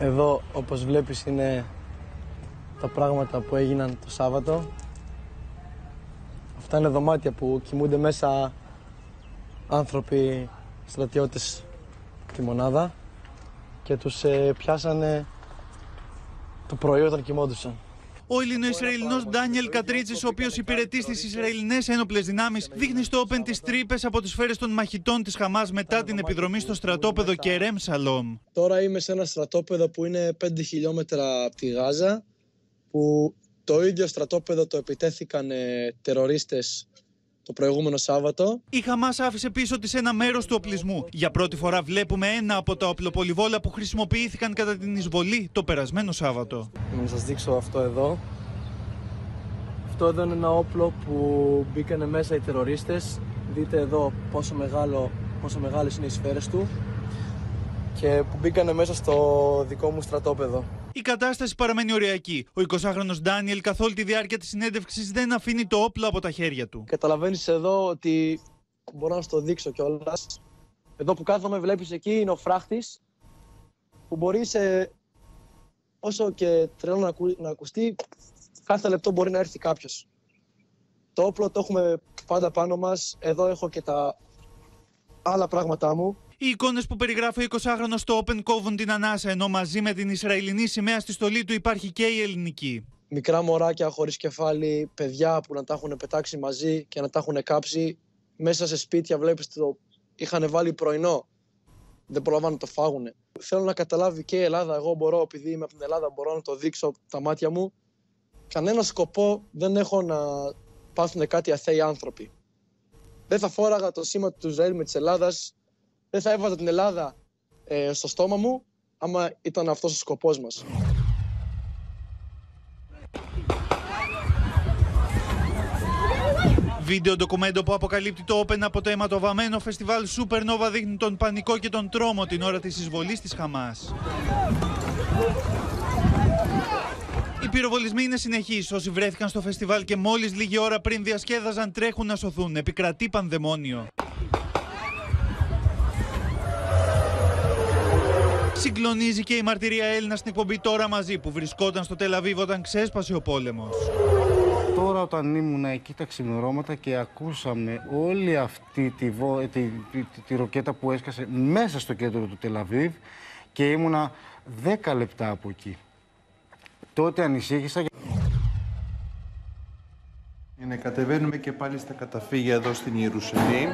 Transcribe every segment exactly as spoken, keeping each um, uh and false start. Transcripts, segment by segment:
Εδώ, όπως βλέπεις, είναι τα πράγματα που έγιναν το Σάββατο. Αυτά είναι δωμάτια που κοιμούνται μέσα άνθρωποι, στρατιώτες από τη μονάδα και τους ε, πιάσανε το πρωί όταν κοιμόντουσαν. Ο Ελληνοϊσραηλινός Ντάνιελ Κατρίτσης, ο οποίος υπηρετεί στις Ισραηλινές ένοπλες δυνάμεις, δείχνει στο Open τις τρύπες από τις σφαίρες των μαχητών της Χαμάς μετά την επιδρομή στο στρατόπεδο Κερέμ Σαλόμ. Τώρα είμαι σε ένα στρατόπεδο που είναι πέντε χιλιόμετρα από τη Γάζα, που το ίδιο στρατόπεδο το επιτέθηκαν ε, τερορίστες το προηγούμενο Σάββατο. Η Χαμάς άφησε πίσω της ένα μέρος του οπλισμού. Για πρώτη φορά βλέπουμε ένα από τα οπλοπολιβόλα που χρησιμοποιήθηκαν κατά την εισβολή το περασμένο Σάββατο. Να σας δείξω αυτό εδώ. Αυτό εδώ είναι ένα όπλο που μπήκανε μέσα οι τερορίστες. Δείτε εδώ πόσο, μεγάλο, πόσο μεγάλες είναι οι σφαίρες του και που μπήκανε μέσα στο δικό μου στρατόπεδο. Η κατάσταση παραμένει ωριακή. Ο εικοσάχρονος Ντάνιελ καθ' όλη τη διάρκεια της συνέντευξης δεν αφήνει το όπλο από τα χέρια του. Καταλαβαίνεις εδώ ότι μπορώ να σου το δείξω κιόλας. Εδώ που κάθομαι βλέπεις εκεί είναι ο φράχτης που μπορεί σε όσο και τρελό να, ακου... να ακουστεί, κάθε λεπτό μπορεί να έρθει κάποιος. Το όπλο το έχουμε πάντα πάνω μας. Εδώ έχω και τα άλλα πράγματά μου. Οι εικόνες που περιγράφει ο εικοσάχρονος στο Open κόβουν την ανάσα, ενώ μαζί με την Ισραηλινή σημαία στη στολή του υπάρχει και η ελληνική. Μικρά μωράκια χωρίς κεφάλι, παιδιά που να τα έχουν πετάξει μαζί και να τα έχουν κάψει. Μέσα σε σπίτια βλέπεις το είχαν βάλει πρωινό. Δεν προλάβανε να το φάγουνε. Θέλω να καταλάβει και η Ελλάδα. Εγώ μπορώ, επειδή είμαι από την Ελλάδα, μπορώ να το δείξω τα μάτια μου. Κανένα σκοπό δεν έχω να πάθουν κάτι αθέοι άνθρωποι. Δεν θα φόραγα το σήμα του Ισραήλ με της Ελλάδας. Δεν θα έβαζα την Ελλάδα ε, στο στόμα μου, άμα ήταν αυτός ο σκοπός μας. Βίντεο ντοκουμέντο που αποκαλύπτει το Open από το αιματοβαμμένο φεστιβάλ Supernova δείχνει τον πανικό και τον τρόμο την ώρα της εισβολής της Χαμάς. Οι πυροβολισμοί είναι συνεχείς. Όσοι βρέθηκαν στο φεστιβάλ και μόλις λίγη ώρα πριν διασκέδαζαν τρέχουν να σωθούν. Επικρατεί πανδαιμόνιο. Συγκλονίζει και η μαρτυρία Έλληνα στην εκπομπή Τώρα Μαζί που βρισκόταν στο Τελ Αβίβ όταν ξέσπασε ο πόλεμος. Τώρα όταν ήμουνα εκεί τα ξημερώματα και ακούσαμε όλη αυτή τη, βο... τη, τη, τη, τη ροκέτα που έσκασε μέσα στο κέντρο του Τελ Αβίβ και ήμουνα δέκα λεπτά από εκεί. Τότε ανησύχησα. Είναι, κατεβαίνουμε και πάλι στα καταφύγια εδώ στην Ιερουσαλήμ.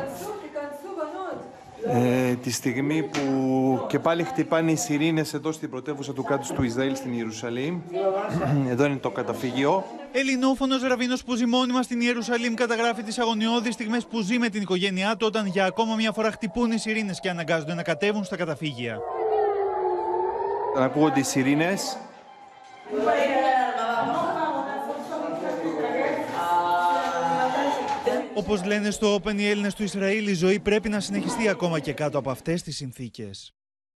Ε, τη στιγμή που και πάλι χτυπάνε οι σιρήνες εδώ στην πρωτεύουσα του κράτους του Ισραήλ στην Ιερουσαλήμ. Εδώ είναι το καταφύγιο. Ελληνόφωνος ραβίνος που ζει μόνιμα στην Ιερουσαλήμ καταγράφει τις αγωνιώδεις στιγμές που ζει με την οικογένειά του όταν για ακόμα μια φορά χτυπούν οι σιρήνες και αναγκάζονται να κατέβουν στα καταφύγια. Όταν ακούγονται οι σιρήνες, όπως λένε στο Open οι Έλληνες του Ισραήλ, η ζωή πρέπει να συνεχιστεί ακόμα και κάτω από αυτές τις συνθήκες.